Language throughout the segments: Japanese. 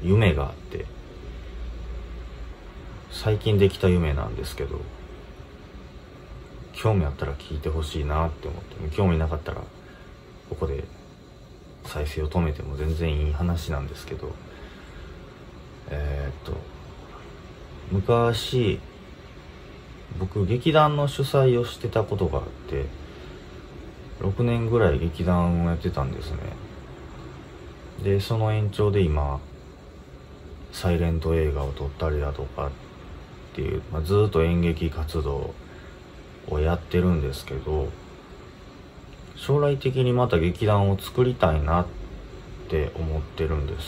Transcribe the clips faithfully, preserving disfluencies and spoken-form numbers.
夢があって、最近できた夢なんですけど、興味あったら聞いてほしいなって思って、興味なかったらここで再生を止めても全然いい話なんですけど、えー、っと昔僕劇団の主催をしてたことがあって、ろくねんぐらい劇団をやってたんですね。でその延長で今サイレント映画を撮ったりだとかっていう、まあ、ずっと演劇活動をやってるんですけど、将来的にまた劇団を作りたいなって思ってるんです。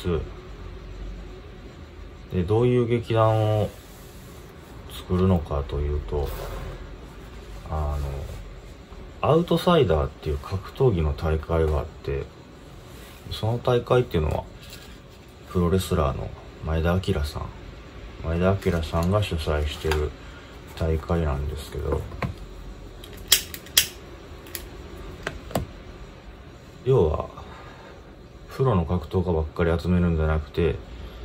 でどういう劇団を作るのかというと、あのアウトサイダーっていう格闘技の大会があって、その大会っていうのはプロレスラーの前田明さん前田明さんが主催してる大会なんですけど、要はプロの格闘家ばっかり集めるんじゃなくて、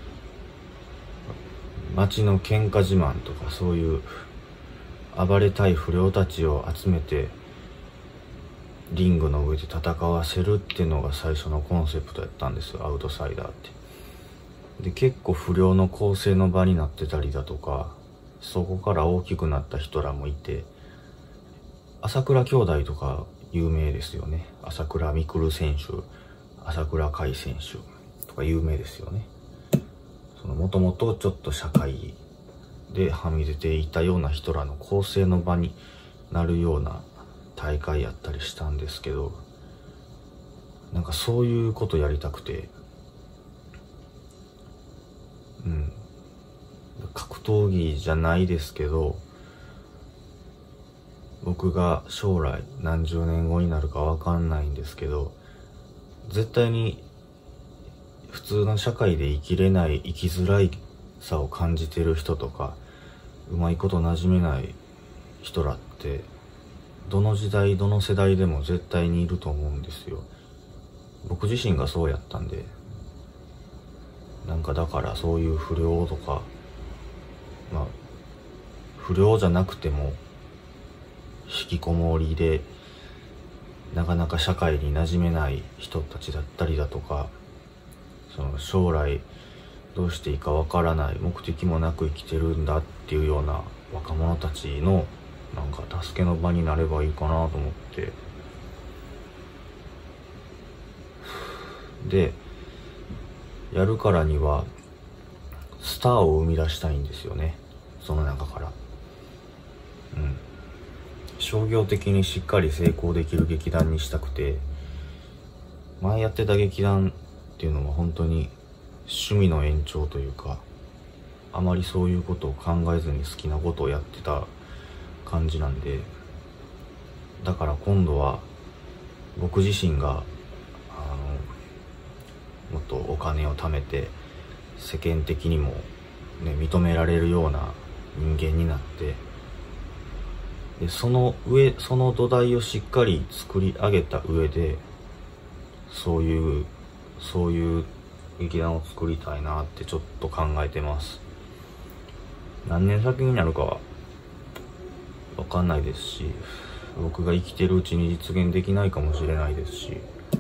街の喧嘩自慢とかそういう暴れたい不良たちを集めてリングの上で戦わせるっていうのが最初のコンセプトやったんですよ、アウトサイダーって。で結構不良の構成の場になってたりだとか、そこから大きくなった人らもいて、朝倉兄弟とか有名ですよね。朝倉未来選手、朝倉海選手とか有名ですよね。そのもともとちょっと社会ではみ出ていたような人らの構成の場になるような大会やったりしたんですけど、なんかそういうことやりたくて、うん格闘技じゃないですけど、僕が将来何十年後になるかわかんないんですけど、絶対に普通の社会で生きれない、生きづらいさを感じてる人とか、うまいこと馴染めない人らってどの時代どの世代でも絶対にいると思うんですよ。僕自身がそうやったんで、なんかだからそういう不良とか、まあ不良じゃなくても引きこもりでなかなか社会に馴染めない人たちだったりだとか、その将来どうしていいかわからない、目的もなく生きてるんだっていうような若者たちのなんか助けの場になればいいかなと思って、でやるからにはスターを生み出したいんですよね、その中から。うん商業的にしっかり成功できる劇団にしたくて、前やってた劇団っていうのは本当に趣味の延長というか、あまりそういうことを考えずに好きなことをやってた感じなんで、だから今度は僕自身があのもっとお金を貯めて世間的にも、ね、認められるような人間になって、でその上その土台をしっかり作り上げた上で、そういうそういう劇団を作りたいなってちょっと考えてます。何年先になるかは分かんないですし、僕が生きてるうちに実現できないかもしれないですし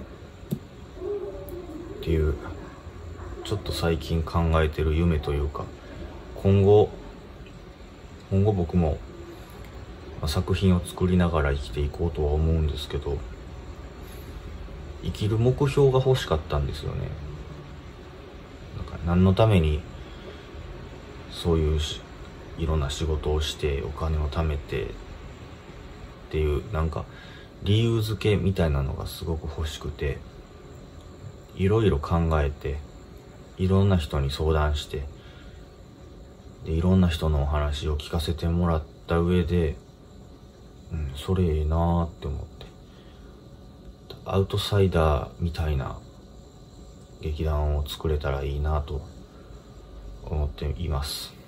っていう、ちょっと最近考えてる夢というか、今後今後僕も作品を作りながら生きていこうとは思うんですけど、生きる目標が欲しかったんですよね。なんか何のためにそういういろんな仕事をしてお金を貯めてっていう、なんか理由付けみたいなのがすごく欲しくて、いろいろ考えて、いろんな人に相談して、でいろんな人のお話を聞かせてもらった上で、うん、それええなーって思って、アウトサイダーみたいな劇団を作れたらいいなと思っています。